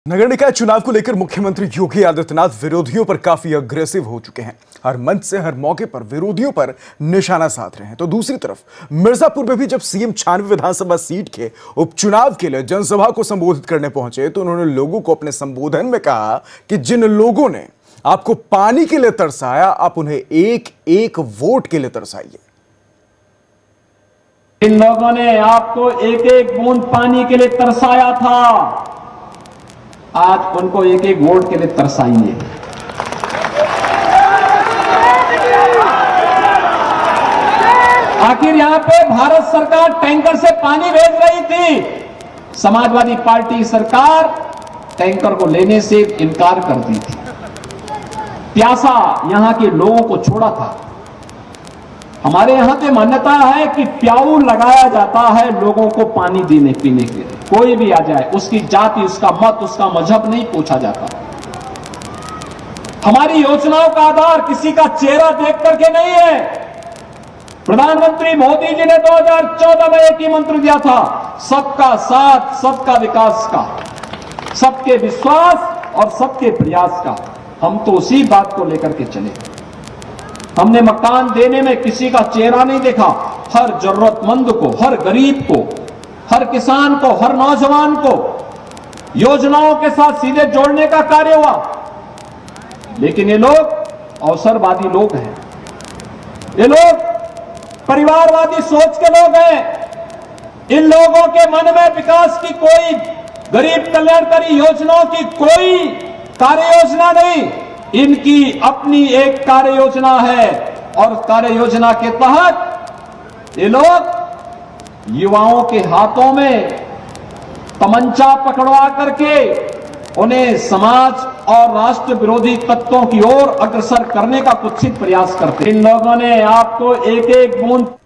नगर निकाय चुनाव को लेकर मुख्यमंत्री योगी आदित्यनाथ विरोधियों पर काफी अग्रेसिव हो चुके हैं। हर मंच से हर मौके पर विरोधियों पर निशाना साध रहे हैं। तो दूसरी तरफ मिर्जापुर में भी जब सीएम 96 विधानसभा सीट के उपचुनाव के लिए जनसभा को संबोधित करने पहुंचे तो उन्होंने लोगों को अपने संबोधन में कहा कि जिन लोगों ने आपको पानी के लिए तरसाया, आप उन्हें एक एक वोट के लिए तरसाइए। इन लोगों ने आपको एक एक बूंद पानी के लिए तरसाया था, आज उनको एक एक वोट के लिए तरसाइए। आखिर यहां पे भारत सरकार टैंकर से पानी भेज रही थी, समाजवादी पार्टी सरकार टैंकर को लेने से इनकार कर दी थी, प्यासा यहां के लोगों को छोड़ा था। हमारे यहां की मान्यता है कि प्याऊ लगाया जाता है लोगों को पानी देने पीने के लिए। कोई भी आ जाए, उसकी जाति, उसका मत, उसका मजहब नहीं पूछा जाता। हमारी योजनाओं का आधार किसी का चेहरा देख करके नहीं है। प्रधानमंत्री मोदी जी ने 2014 में एक ही मंत्र दिया था, सबका साथ, सबका विकास का, सबके विश्वास और सबके प्रयास का। हम तो उसी बात को लेकर के चले। हमने मकान देने में किसी का चेहरा नहीं देखा। हर जरूरतमंद को, हर गरीब को, हर किसान को, हर नौजवान को योजनाओं के साथ सीधे जोड़ने का कार्य हुआ। लेकिन ये लोग अवसरवादी लोग हैं, ये लोग परिवारवादी सोच के लोग हैं। इन लोगों के मन में विकास की कोई, गरीब कल्याणकारी योजनाओं की कोई कार्य योजना नहीं। इनकी अपनी एक कार्य योजना है और कार्य योजना के तहत ये लोग युवाओं के हाथों में तमंचा पकड़वा करके उन्हें समाज और राष्ट्र विरोधी तत्वों की ओर अग्रसर करने का कुत्सित प्रयास करते। इन लोगों ने आपको एक एक बूंद